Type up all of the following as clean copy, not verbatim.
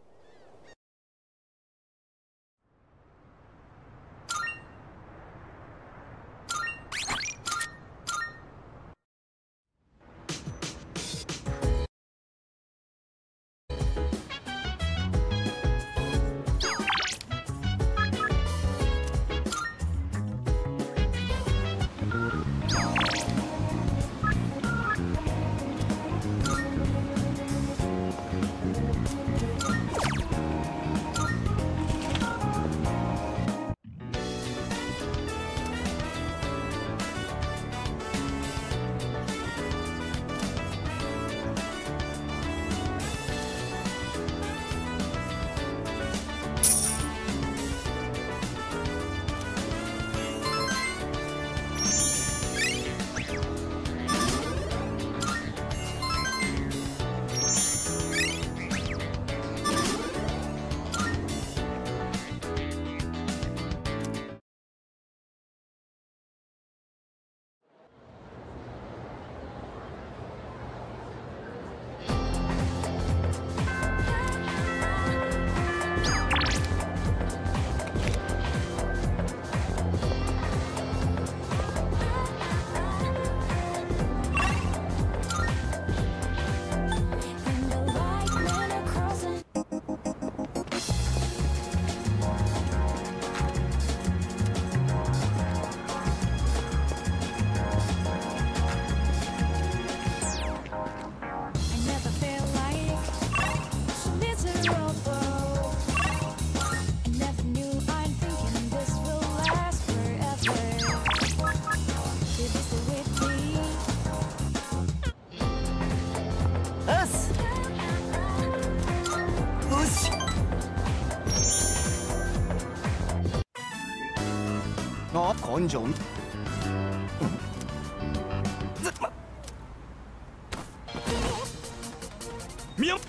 あ、根性。みよ。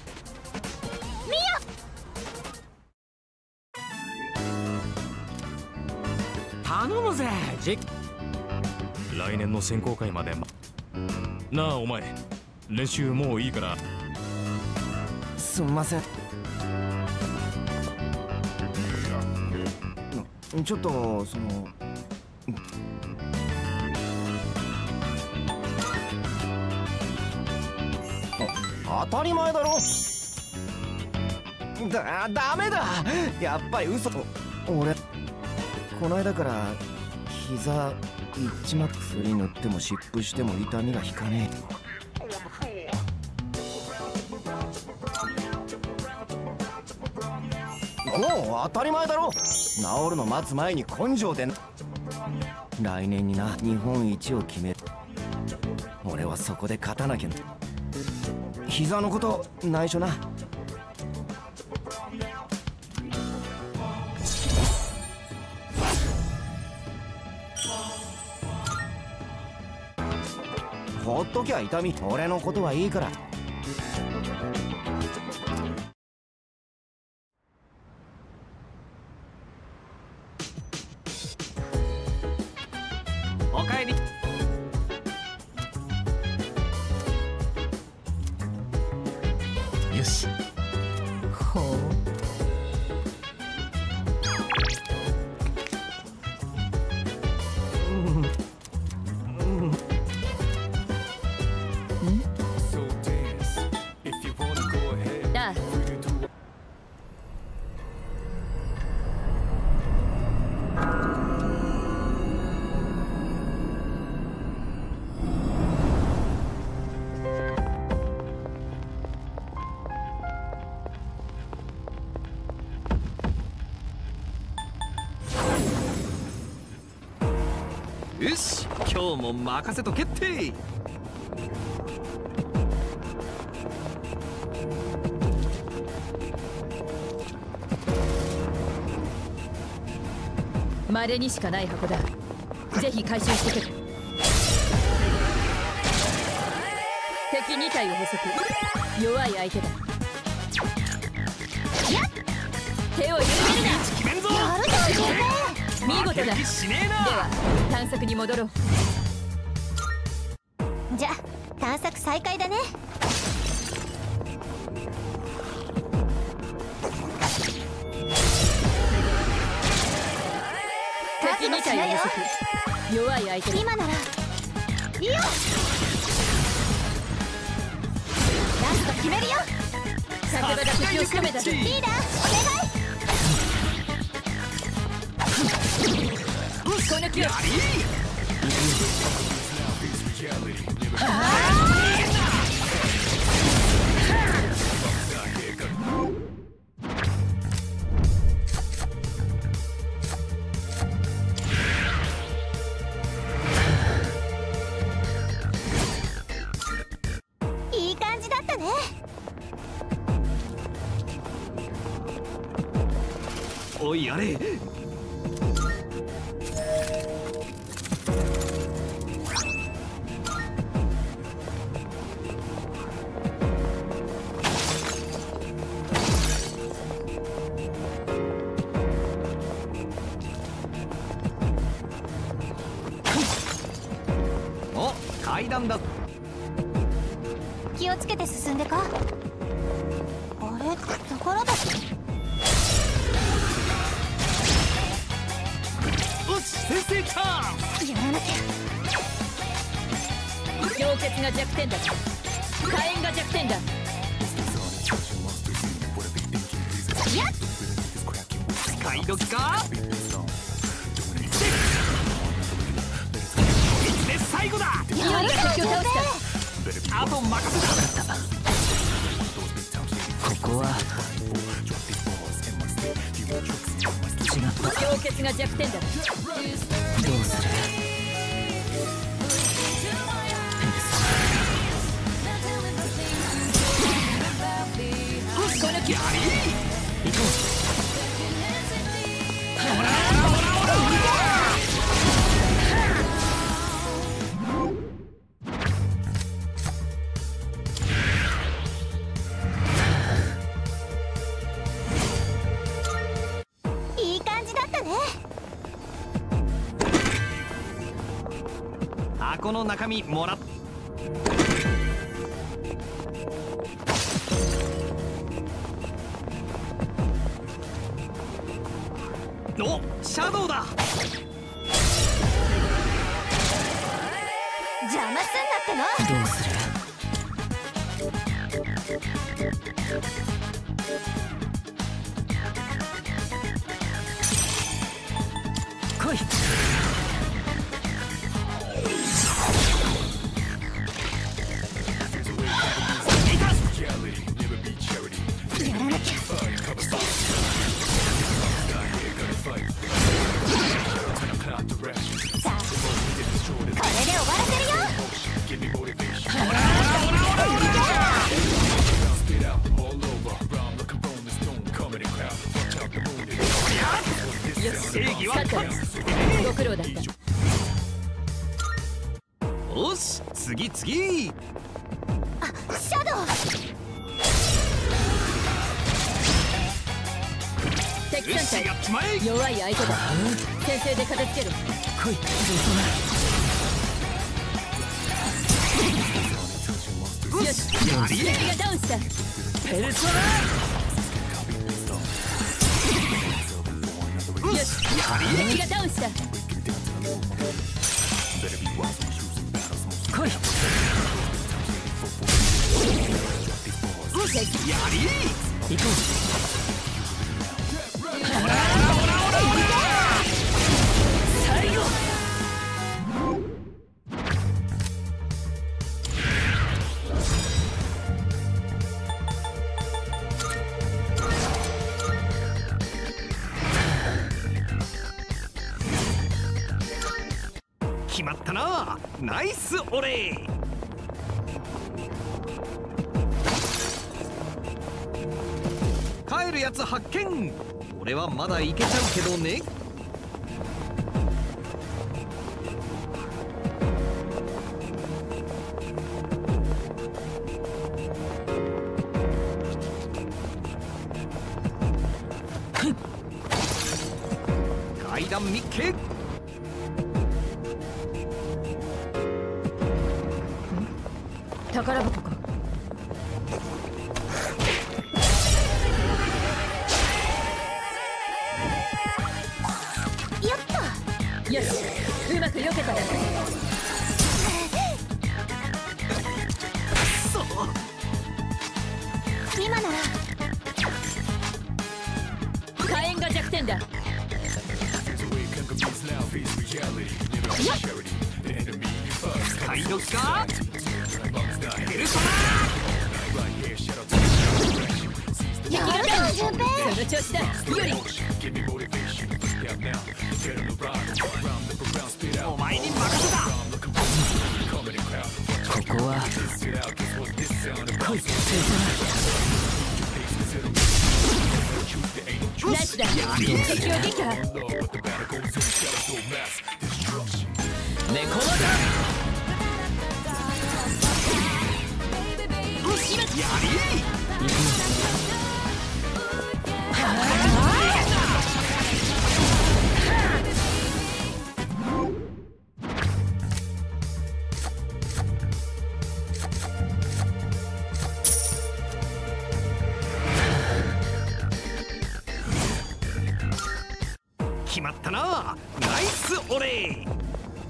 頼むぜ、来年の選考会までなあ、お前練習もういいから。 すんません。ちょっと当たり前だろ。ダメだ、やっぱり嘘。俺この間から膝いっちまって薬塗っても湿布しても痛みが引かねえ。もう当たり前だろ。治るの待つ前に根性で。来年にな、日本一を決める。俺はそこで勝たなきゃ。膝のこと内緒な。ほっときゃ痛み、俺のことはいいから。 おかえり。よし。ほう。よし、今日も任せとけって。 稀にしかない箱だ。ぜひ回収してくれ。敵2体を捕捉。弱い相手だ。手を緩めるな。 決めんぞ。 やるぞ先生。見事だ。では探索に戻ろう。 じゃ探索再開だね。 敵2体を捕捉。弱い相手だ。 今ならいいよ。ラスト決めるよ。 桜が敵を仕留めたぞ。 リーダーお願い。 この気をいい感じだったね。 おいやれ。お、階段だ。 気をつけて進んでか。あれ、宝だ。 よし、先制チャンス。 やらなき氷結が弱点だ。火炎が弱点だ。 ゃ。やっ。 使い時か。で最後だ。 匂いが敵を倒した。 あと任せた。ここは違った。 氷結が弱点だ。 どうする。 この気やり行こう。 いい感じだったね。 箱の中身もらっ。お、シャドウだ。 邪魔すんなっての。 どうする。来い。 やらなきゃ。さあ、これで終わらせるよ。 正義は勝ったよ。ご苦労だった。 よし、次。 あ、シャドウ。 敵よし、 3体やっちまえ。 弱い相手だ。先制で片付ける。 来い。 よし、敵がダウンした。 ペルソナ。 よし、敵がダウンした。 来い。やり行こう。最後。決まったな。ナイスオレー。帰るやつ発見。俺はまだいけちゃうけどね。階段密閉。 宝箱か。 よっと。 よし、うまく避けたら。 今なら火炎が弱点だ。 使い時かペルソやるぞ順平。 その調子だ。ユリ、 ナお前に任せた。 ここはこいつナイスだ。敵を撃破。 猫技やり決まったな。ナイスオレー。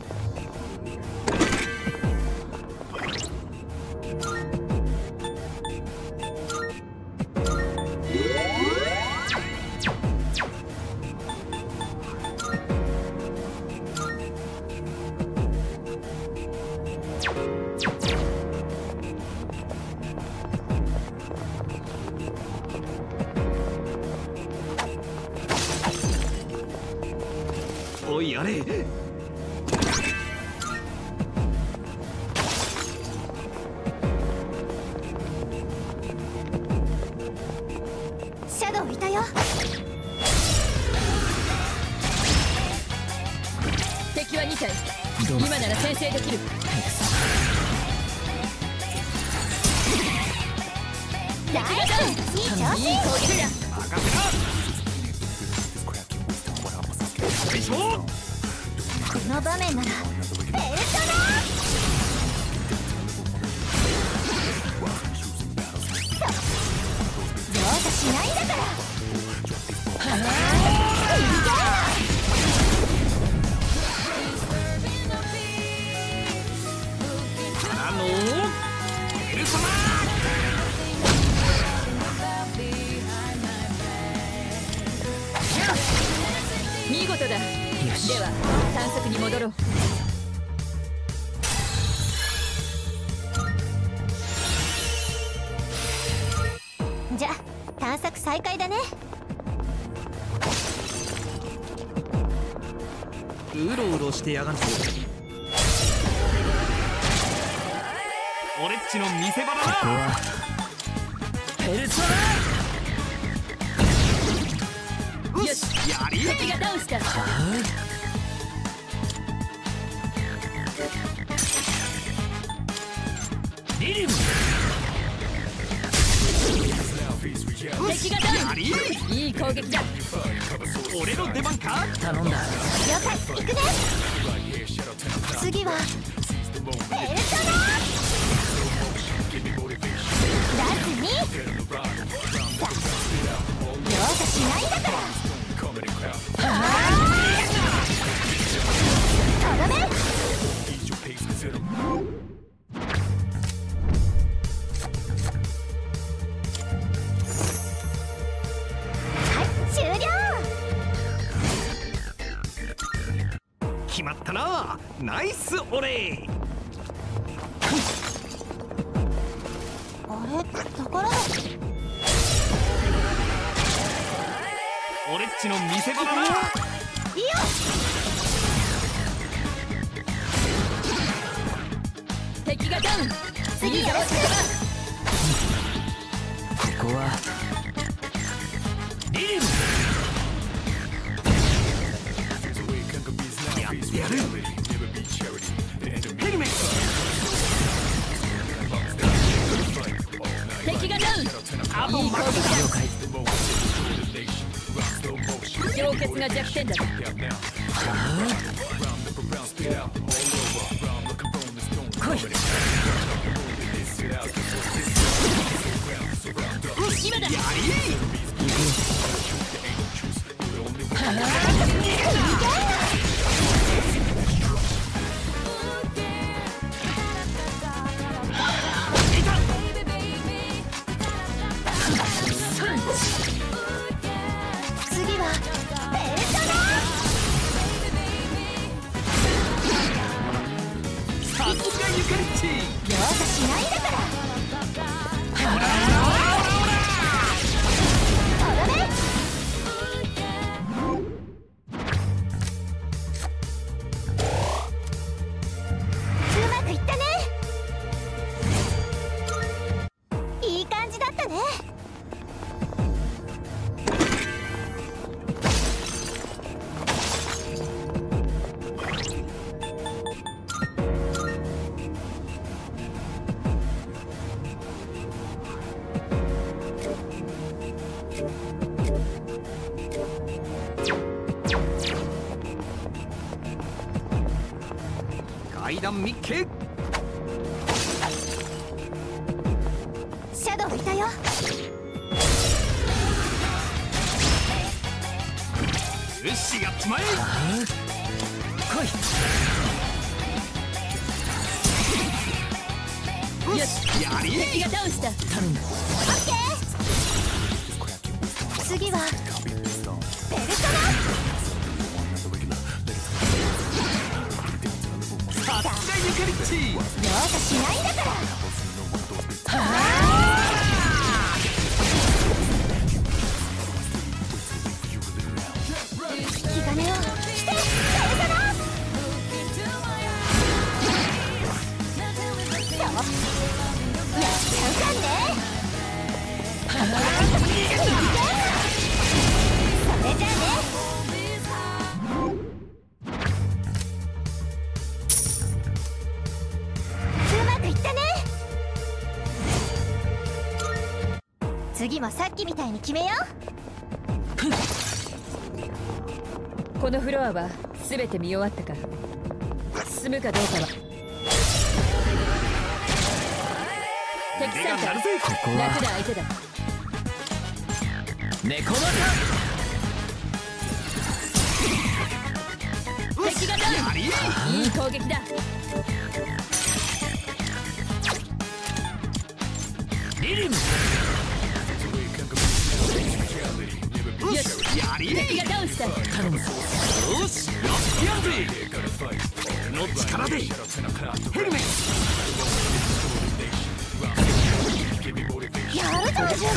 おいやれ。 シャドウいたよ。 敵は2体。今なら先制できる。 ナイス、いい調子。 いい攻撃だ。 任せな。 この場面ならペルソナ。容赦しないんだから。 からのペルソナ。 見事だ。では探索に戻ろう。 じゃあ探索再開だね。 うろうろしてやがるぞ。俺っちの見せ場だな。 ペルソよし、 やり敵がダウンした。 リリム。 敵がダウン。いい攻撃だ。 俺の出番か。 頼んだ。 了解、行くね。次はペルソナ。ラズミ。さあ容赦しないんだから。とどめ。はい、終了。 決まったな。ナイスオレー。 あれ、ところで俺っちの見せ場だな。 いいよ。 敵がダウン。 次よろしく。 ここはリリム。やってやる。ヘルメッ敵がダウン。 ト。あといい攻撃だ。 了解。 氷結が弱点だ。 来い。 今だ。 ゆかりっち。 容赦しないんだから。とどめ。うまくいったね。いい感じだったね。 階段ミッケ。 シャドウいたよ。 よしやっちまえ。 来い。 よしやり。 敵が倒した。 頼む。 オッケー。次はベルトナ。 さすがゆかりっち。 容赦しないんだから。引き金をしてベルトナ。やっちゃうかんね。それじゃあね。うまくいったね。次もさっきみたいに決めよう。 このフロアは全て見終わったか。進むかどうかは敵参加。 ここは楽な相手だ。 猫バ敵がダウン。いい攻撃だ。 リリム。 よしやり。 敵がダウンした。 頼む。 よしやってやるぜ。俺の力でヘルメッやるぞ純平。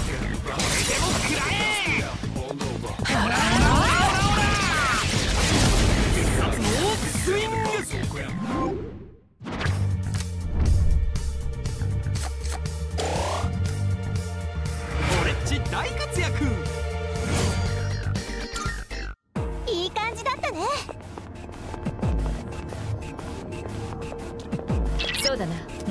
スイング。俺っち大活躍。 いい感じだったね。 そうだな。うん。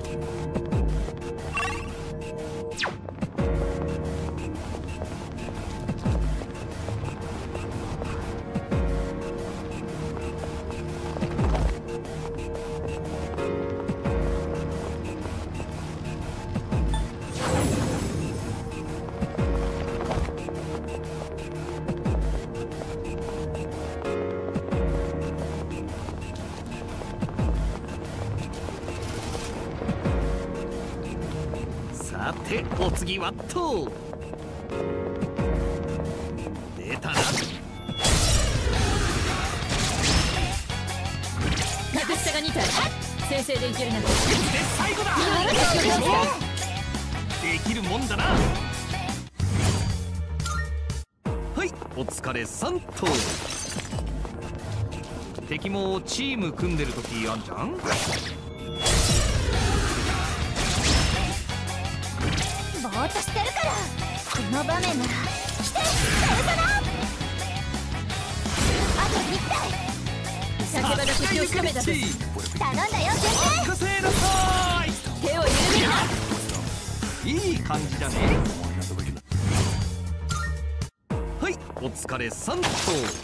さてお次はと出たな。 格下が2体。先制でいけるな。 で最後だ。できるもんだな。はいお疲れさんと。敵もチーム組んでる時あんじゃん。 ぼーっとしてるから。この場面なら来てベルトナ。あと1体。 叫ばだ敵を仕留めたと。 頼んだよ純平。 任せなさい。 手を緩めるな。 いい感じだね。はいお疲れさんと。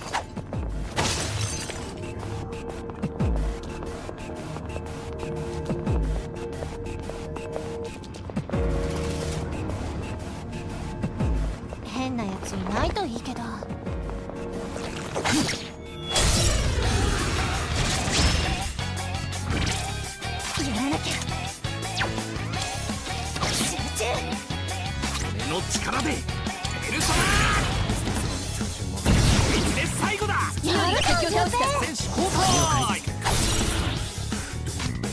変なやついないといいけど。やらなきゃ。集中。 俺の力でペルソナー。で最後だ。 敵を倒した。 選手交代。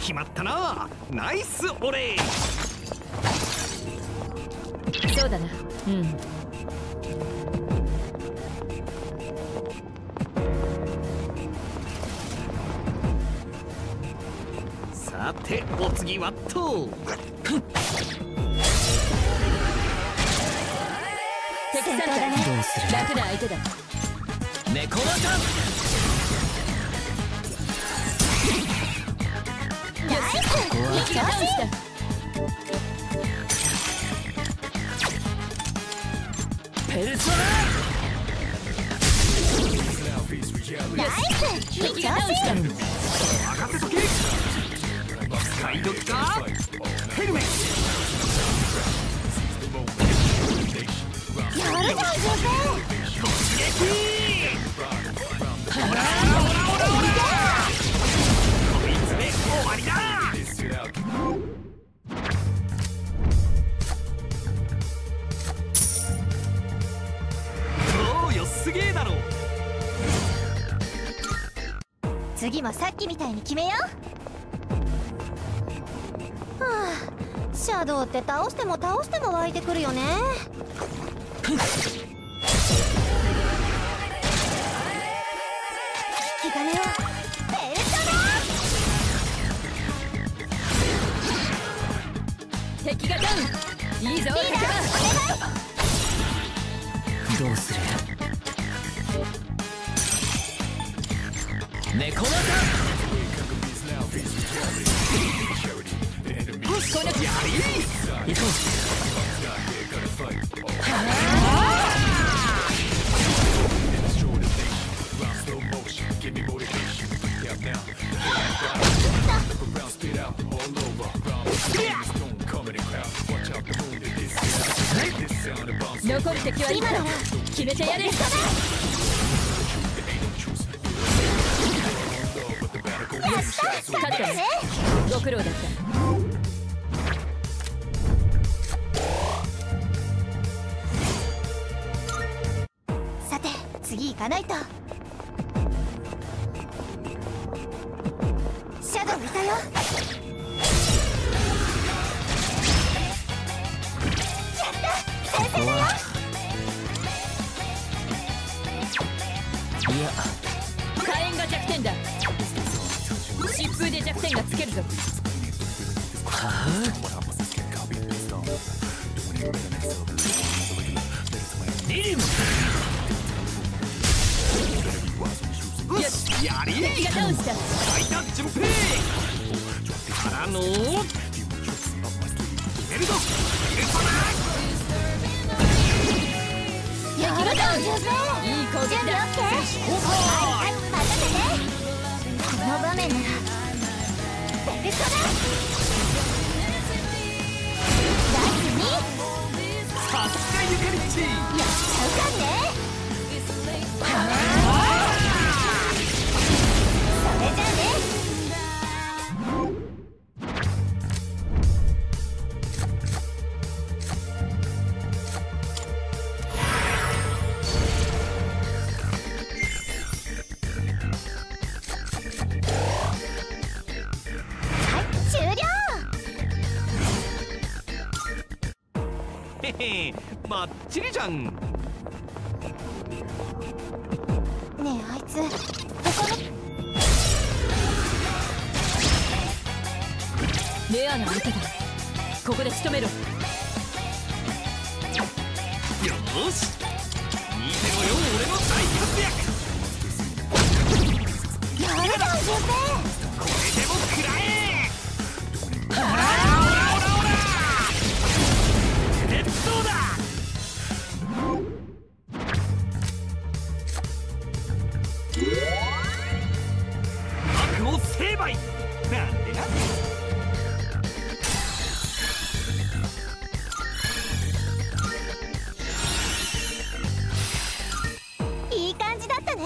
決まったな。ナイスオレ。 そうだな。うん。 さてお次はと。 敵さんだね。 どうする？ 楽な相手だ。 猫バカ。 よし、敵がダウンした。 ペルソナ。 ナイス。 敵がダウンした。 任せとけ。使い時か。ヘルメッやるじゃん、ジュペ。 突撃。ほらこいつで終わりだ。おーよ、すげえだろ。 次もさっきみたいに決めよう。はあ、シャドウって倒しても湧いてくるよね。引き金をペルソナ。 敵がダウン。いいぞ、 リーダー敵が。 どうする？猫バカ。 このやり。 行こう。 残る敵は今なら決めてやれ。 よし、 勝ったね。ご苦労だった。 さて次行かないと。シャドウいたよ。 ここは。いや。 火炎が弱点だ。疾風で弱点がつけるぞ。 リリム。 よし、 やり。 敵がダウンした。 間順平からの決めるぞ。ペルソナ。 やるじゃん、ジュペ。 いい攻撃だ。 準備オッケー。はい、任せて。この場面ならペルソナ。第2。 さすがユカリッチ。 やっちゃうかね。それじゃあね。終了。 へへ、バッチリじゃん。 ねえ、あいつ他のレアな相手だ。ここで仕留めろ。 よーし、見てろよ、俺の大活躍。 やるじゃん、ジュペ。 これでも食らえ。鉄道だ。悪を成敗。なんでな。 いい感じだったね。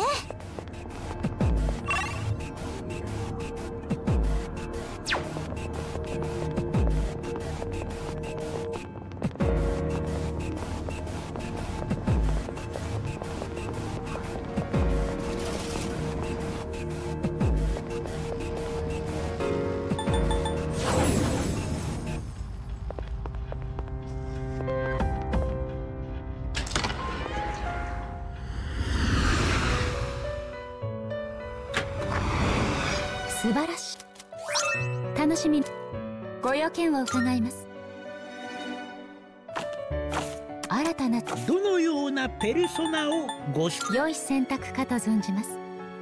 素晴らしい。楽しみ。ご用件を伺います。新たなどのようなペルソナをご良い選択かと存じます。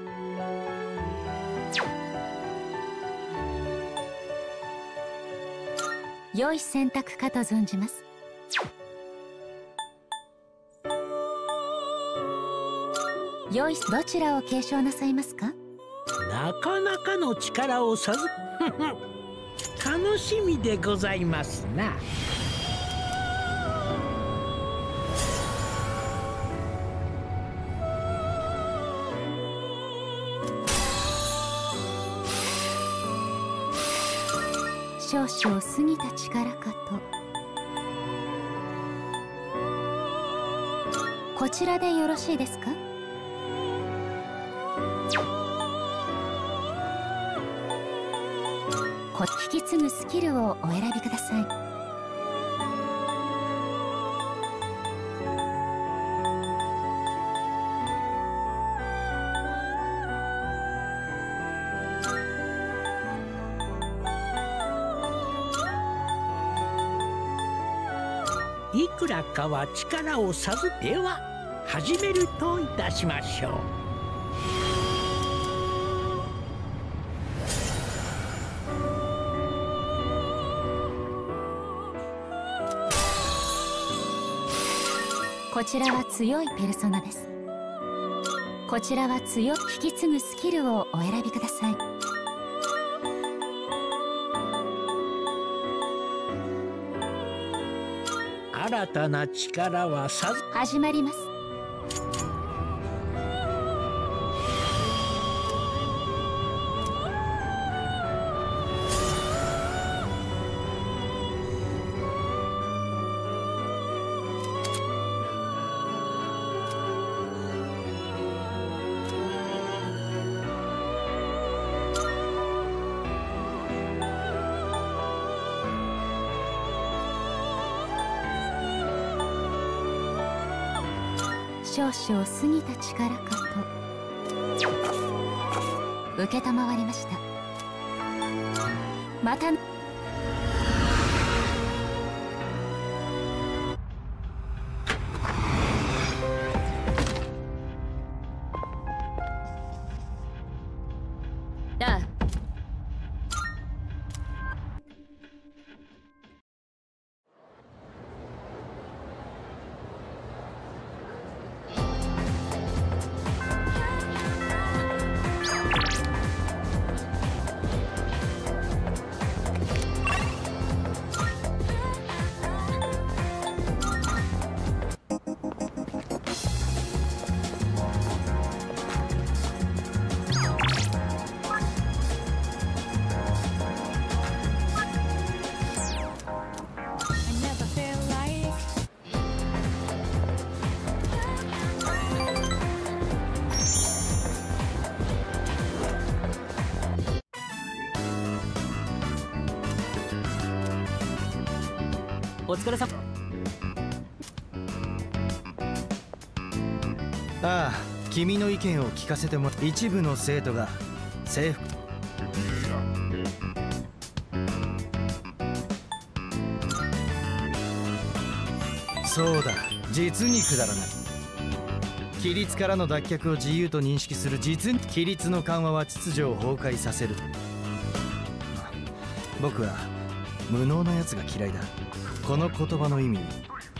良い選択かと存じます。良い。どちらを継承なさいますか？ なかなかの力を授楽しみでございますな。 少々過ぎた力かと。こちらでよろしいですか？引き継ぐスキルをお選びください。 いくらかは力を授けでは始めるといたしましょう。 こちらは強いペルソナです。こちらは強い。引き継ぐスキルをお選びください。 新たな力は始まります。少々過ぎた力かと。承りました。また。ああ。 お疲れ様。 ああ、君の意見を聞かせても。一部の生徒が制服。そうだ、実にくだらない。規律からの脱却を自由と認識する規律の緩和は秩序を崩壊させる。僕は無能なやつが嫌いだ。この言葉の意味に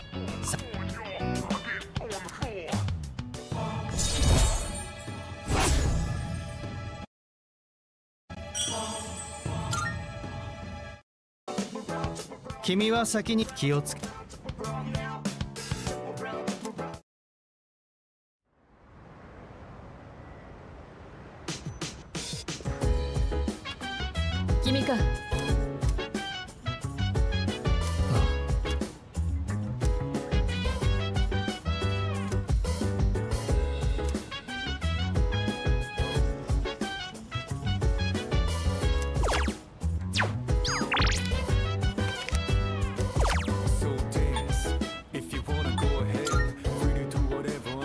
君は先に気をつけ。 君か。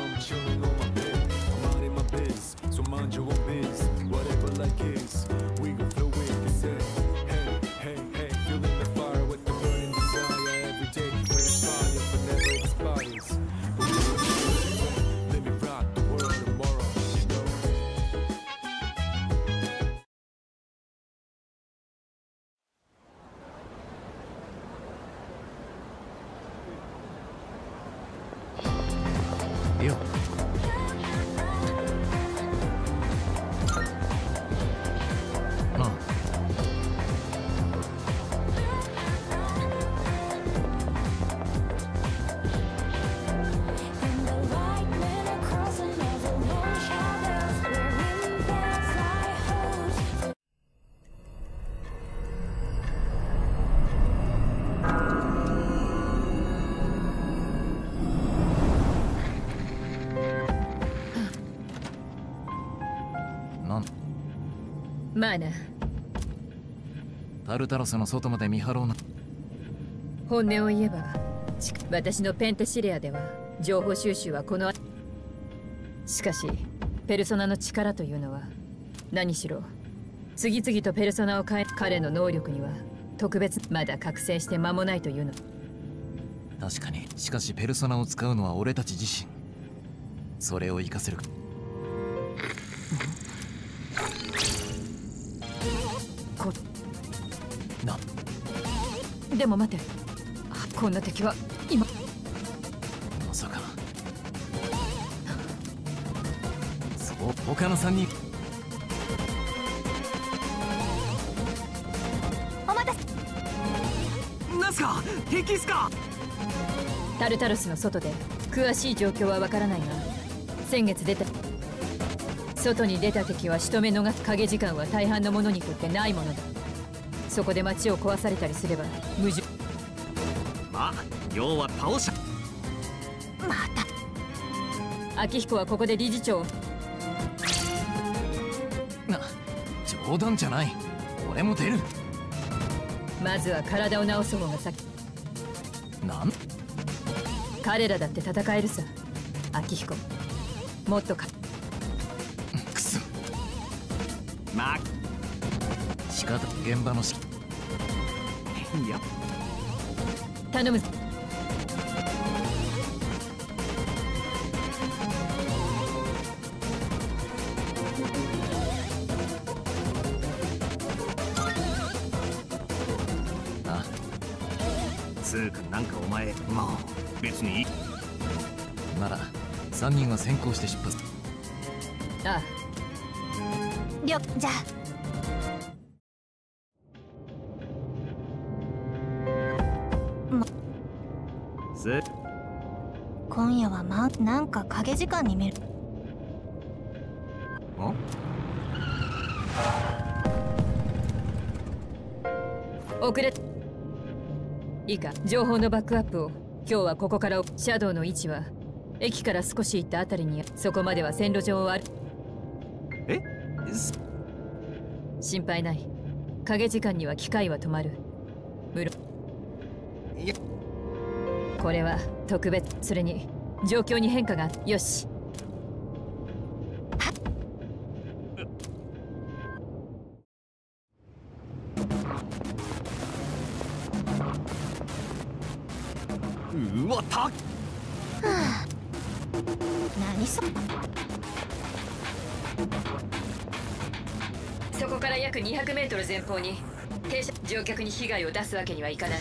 Mind your own biz, whatever like is. We まあな。 タルタロスの外まで見張ろうな。 本音を言えば私のペンテシレアでは情報収集はこのしかしペルソナの力というのは何しろ次々とペルソナを変え彼の能力には特別まだ覚醒して間もないというの。 確かに。しかしペルソナを使うのは俺たち自身。それを活かせるか。 でも待て、こんな敵は今まさか。そう、他の3人。 お待たせ。 なんすか、敵っすか。 タルタロスの外で詳しい状況はわからないが、先月出た外に出た敵は仕留め逃す。影時間は大半の者にとってないものだ。そこで町を壊されたりすれば無事。 まあ要は倒し。 また秋彦はここで理事長を。 冗談じゃない。俺も出る。 まずは体を治す方が先。 なん彼らだって戦えるさ。秋彦もっとかくそ。 まあ仕方。現場のいや頼む。 あつうかなんかお前まあ別にいい。 なら3人は先行して出発。 ああじゃあ今夜はなんか影時間に見る。 遅れ。いいか、情報のバックアップを。今日はここからシャドウの位置は駅から少し行ったあたりに。そこまでは線路上を歩。心配ない。影時間には機械は止まる。これは特別。それに状況に変化が。よし。 うわた。 何そ。 そこから約200メートル前方に停車。乗客に被害を出すわけにはいかない。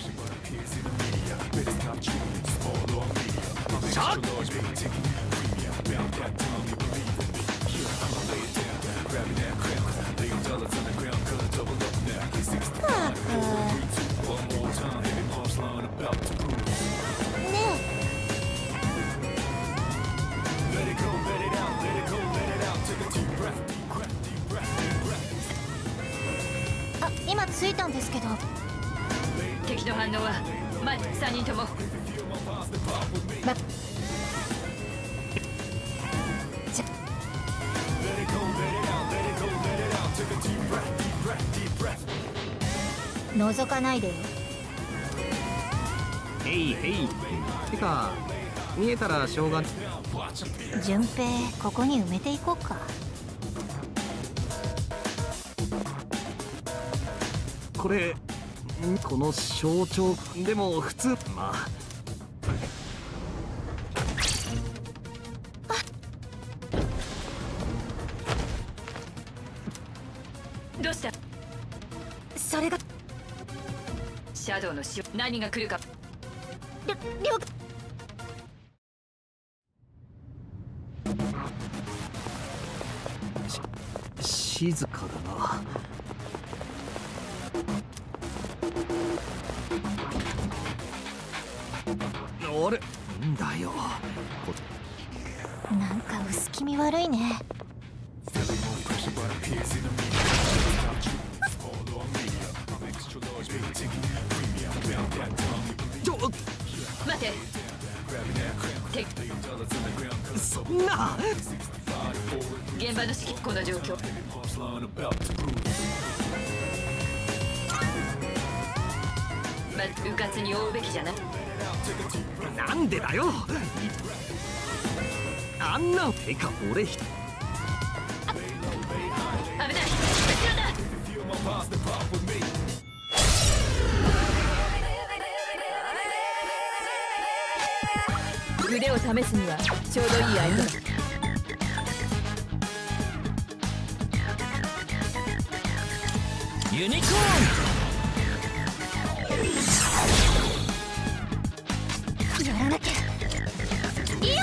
今着いたんですけど。 敵の反応は前3人とも。 覗かないでよ。 へいへい。てか見えたらしょうが。 順平ここに埋めていこうか。 これこの象徴でも普通。まあどうした。 それがシャドウの死。何が来るか。 了解。 静かだな。あれんだよ。 なんか薄気味悪いね。 待て。 そんな。 現場の指揮。この状況うかつに追うべきじゃない。 なんでだよ。あんなてか俺危ない。後ろだ。腕を試すにはちょうどいい相手だ。 ユニコーン。 やらなきゃ。いいよ。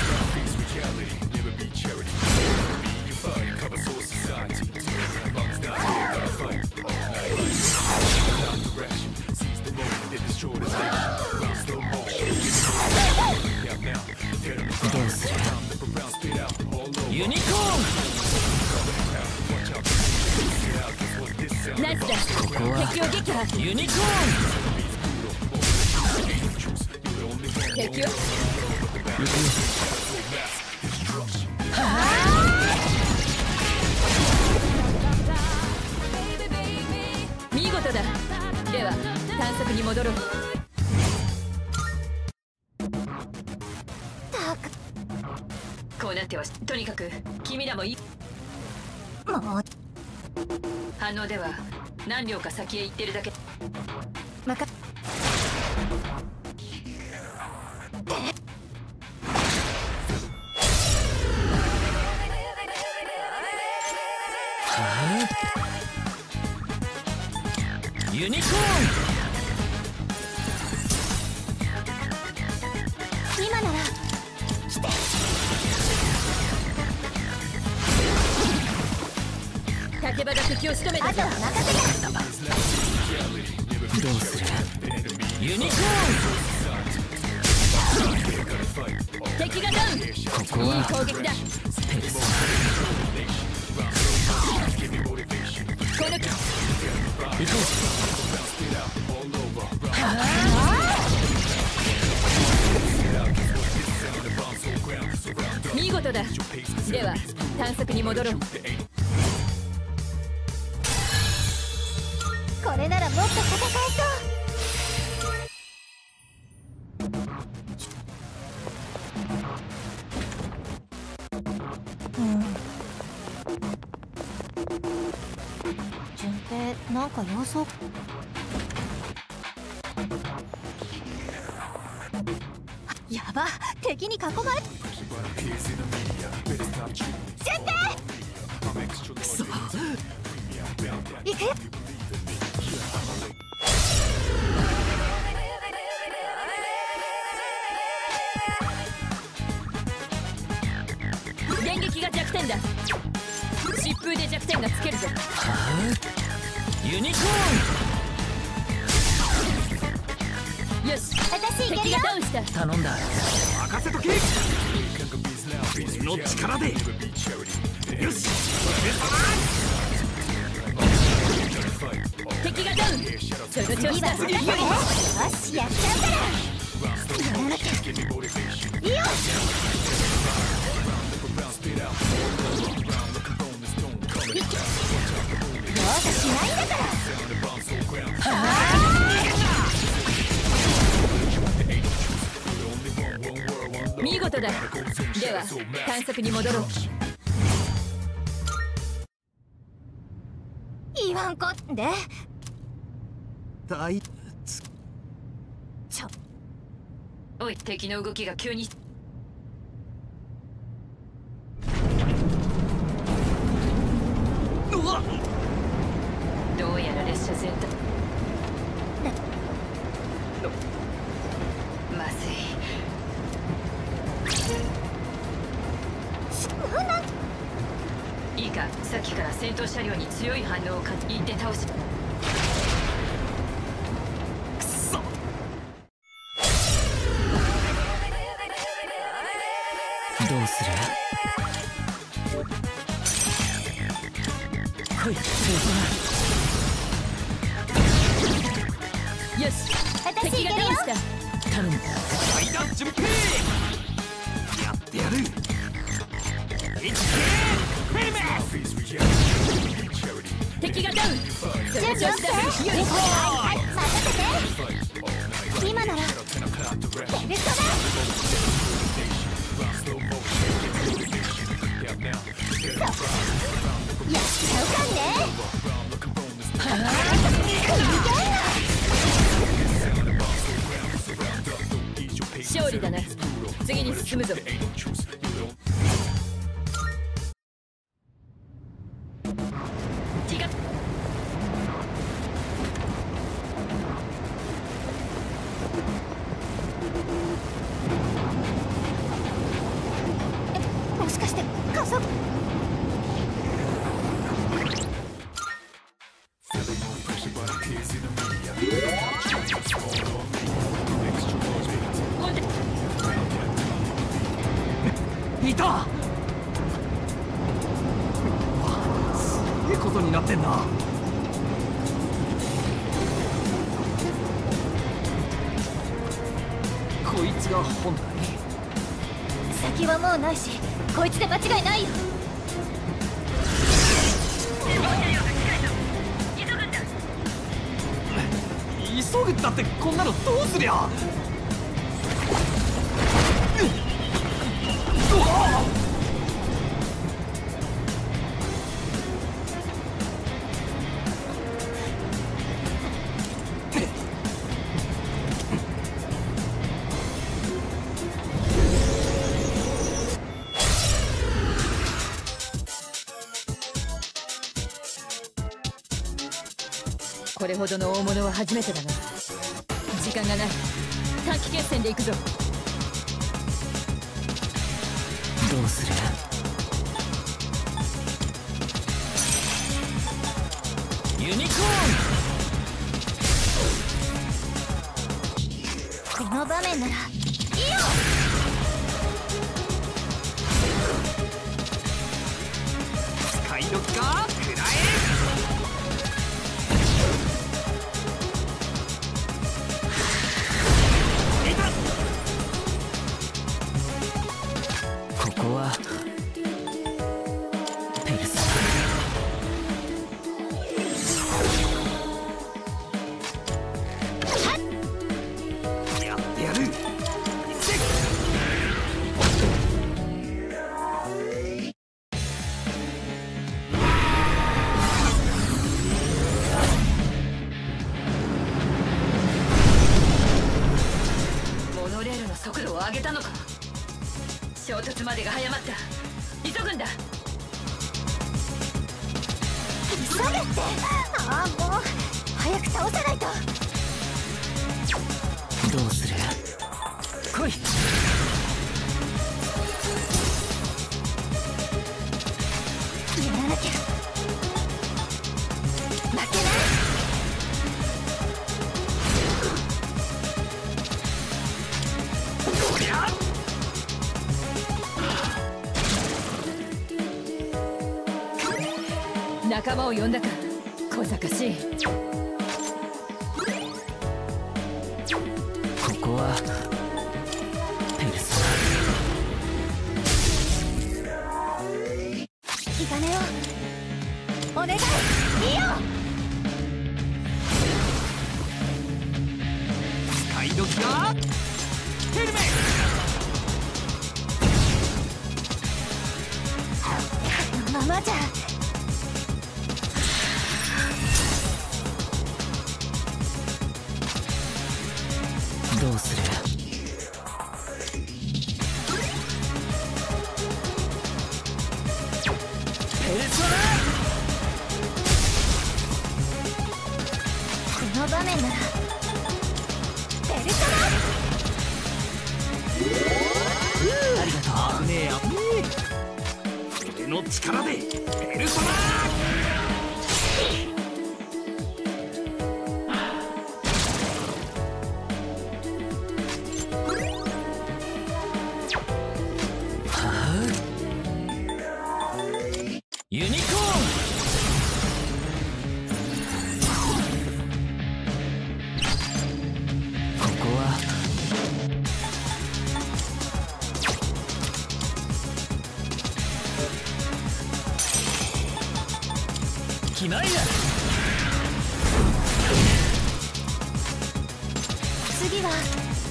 どうする？ユニコーン。 ナイスだ。 ここは敵を撃破。 ユニコ敵を。見事だ。では探索に戻ろう。こうなってはとにかく君らもいい。 もう反応では何両か先へ行ってるだけ。 まかユニコーン。 今なら竹場が敵を仕留めたぞ。 あとは任せて。 どうする？ユニコーン。 敵がダウン。 ここはいい攻撃だ。この行こ見事だ。では探索に戻ろう。 これならもっと戦えそう。順平なんか様子を。やば、敵に囲まれ。順平くそ。 行くよ。 電撃が弱点だ。疾風で弱点がつけるぞ。 ユニコよし、 私行けるよ敵が。ダウンした。 ーン。頼んだ。 任せとけ。俺の力で。よし。 敵がダウン。その調子だ。 次は任せて。よし、やっちゃうから。やらなきゃ。いいよ。どうせしないんだから。 見事だ。では探索に戻ろう。 言わんこで。 大おい、敵の動きが急に。 うわっ。 どうやら列車全体。まずい。いいか、さっきから戦闘車両に強い反応を感じ、行って倒し。 くそ。 どうする？来い、 よし、 私敵が行けるよ。 ダウンした。 頼む。 階段準備。やってやる。いっけー。 敵がダウン。 準備 OK。 はいはい任せて。今ならベルトだ。やっちゃうかんね。 勝利だな。次に進むぞ。 もしかして加速。 いた。すげえことになってんな。こいつが本体。 先はもうないし、こいつで間違いないよ。 急ぐったってこんなのどうすりゃ。 これほどの大物は初めてだな。時間がない。短期決戦で行くぞ。 どうする。ユニコーン。 この場面ならいいよ。 使い時か。食らえ。ここはペルソナ。やってやる。 モノレールの速度を上げたのか。衝突までが早まった。急ぐんだ。 急げって。ああもう早く倒さないと。 どうする。来い。 やらなきゃ。負けない。 仲間を呼んだか。小賢しい。 ここはペルソナ。 引き金をお願い。いいよ。 使い時が。ヘルメ。 このままじゃ。 どうする。ペルソナ。 この場面ならペルソナ。 ありがとう。危ねえ危ねえ。俺の力でペルソナ。ユニコーン。ここは次は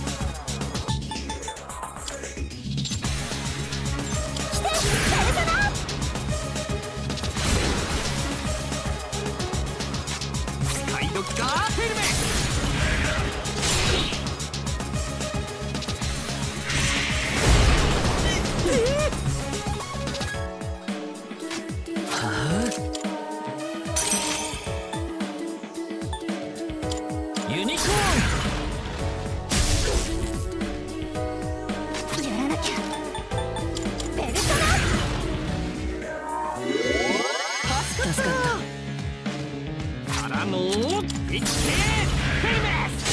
来てペルソナ。 使い時かヘルメ。 ユニコーン。 やらなきゃ。ペルソナ。 助かった。 からのいってヘルメス。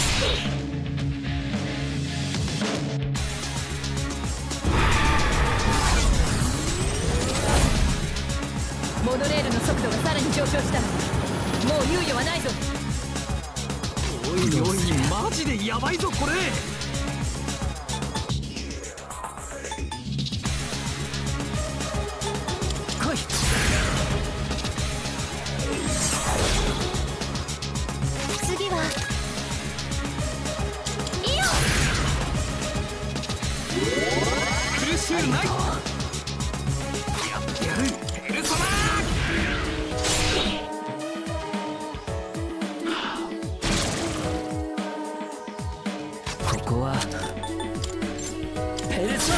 モノレールの速度がさらに上昇した。もう猶予はないぞ。 おいおいマジでヤバいぞこれ。 来い。 次はイオ。 苦しゅうない。やってやるペルソナ。 ここはペルソナ。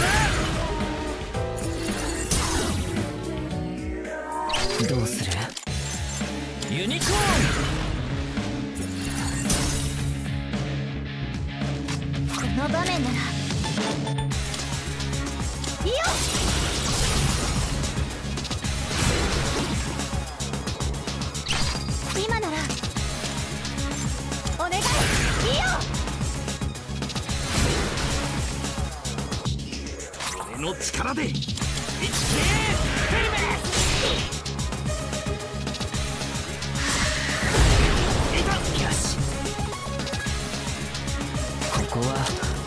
どうする？ ユニコーこの場面ならイオ。今ならお願いイオ。 俺の力でいってヘルメス。 よし。ここは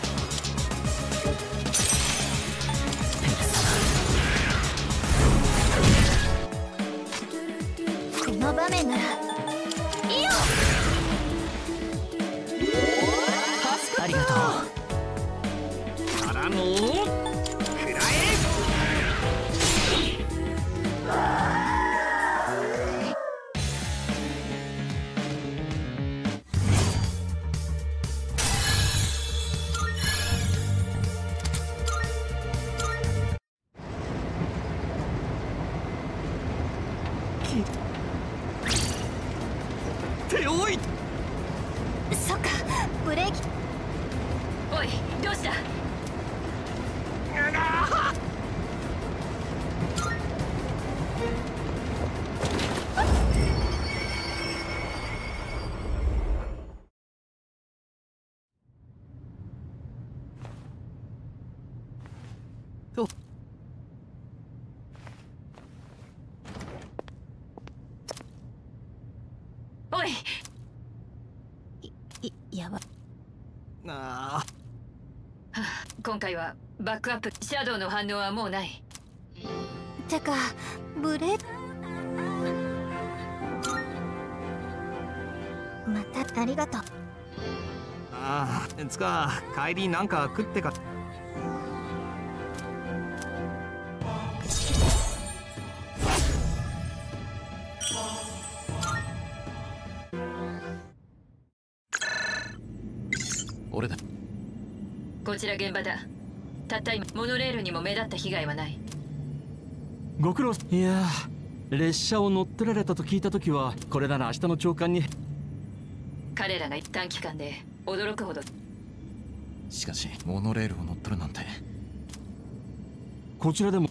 ペルソこの場面ならイオ。 ナ。ありがとう。 からのくらえ。手を置い。 そっか、ブレーキ。 おい、どうした？おい。 やば。 あ今回はバックアップ。シャドウの反応はもうない。 てかブレまたありがとう。 あつか帰りなんか食ってか。 俺だ。 こちら現場だ。たった今モノレールにも目立った被害はない。 ご苦労。いやー、列車を乗ってられたと聞いた時はこれなら明日の朝刊に。 彼らが短期間で驚くほど。 しかしモノレールを乗っ取るなんて。 こちらでも。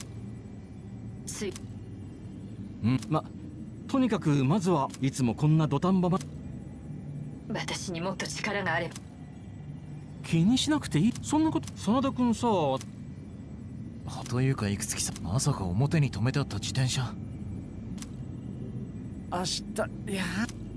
とにかくまずはいつもこんな土壇場ま。 私にもっと力があれば。 気にしなくていい。そんなこと真田君さ。 というかいくつきさん、まさか表に止めてあった自転車。 明日、いや